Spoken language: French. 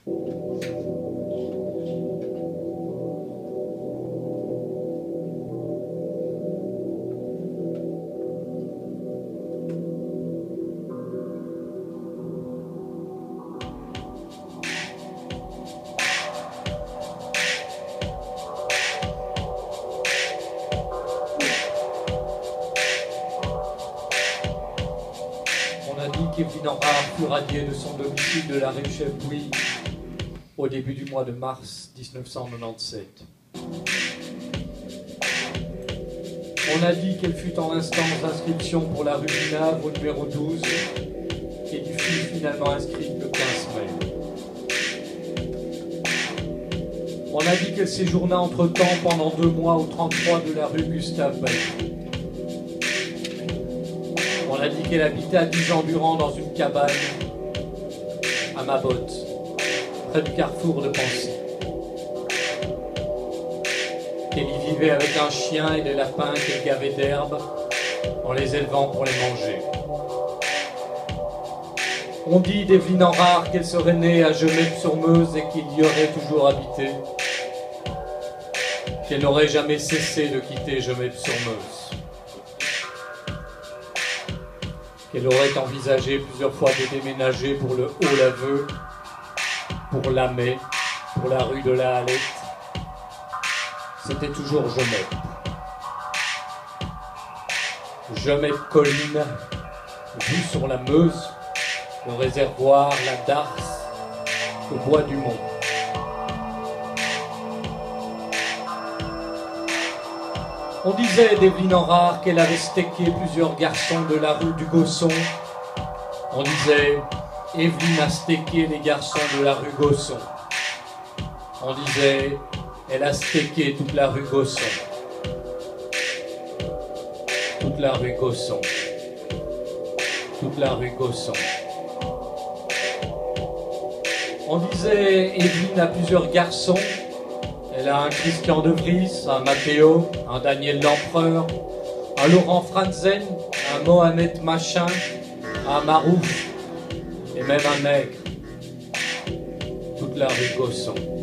Kevin Enrard fut radié de son domicile de la rue Chef-Bouilly au début du mois de mars 1997. On a dit qu'elle fut en instance d'inscription pour la rue du Navre au numéro 12 et qu'il fut finalement inscrite le 15 mai. On a dit qu'elle séjourna entre-temps pendant 2 mois au 33 de la rue Gustave Bailly. On a dit qu'elle habitait à Dijon-Durand dans une cabane à Mabotte, près du carrefour de Pancy. Qu'elle y vivait avec un chien et des lapins qu'elle gavait d'herbe en les élevant pour les manger. On dit d'Evelyne Enrard qu'elle serait née à Gemep-sur-Meuse et qu'il y aurait toujours habité, qu'elle n'aurait jamais cessé de quitter Gemep-sur-Meuse. Qu'elle aurait envisagé plusieurs fois de déménager pour le Haut-Laveux, pour Lamay, pour la rue de la Halette. C'était toujours Gemep. Gemep-Colline, vue sur la Meuse, le réservoir, la Darse, le bois du Mont. On disait d'Evelyne Enrard qu'elle avait stecké plusieurs garçons de la rue du Gosson. On disait Evelyne a stecké les garçons de la rue Gosson. On disait elle a stecké toute la rue Gosson. Toute la rue Gosson. Toute la rue Gosson. On disait Evelyne a plusieurs garçons. Elle a un Christian de Vries, un Matteo, un Daniel l'Empereur, un Laurent Franzen, un Mohamed Machin, un Marouf et même un nègre. Toute la rue Gosson.